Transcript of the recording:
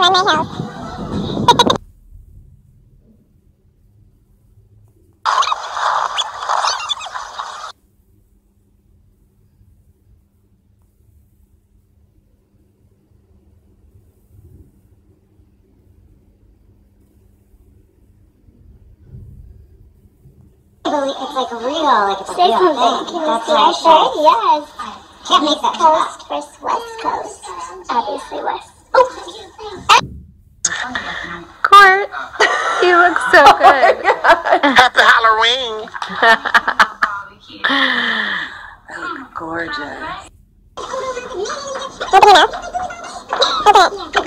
around my house. It's like real, like it's a real thing. That's what I said. Yes. Can't make that Coast versus West Coast. Obviously West. Court, you look so good. Happy Halloween. I look gorgeous. Open your mouth. Open it.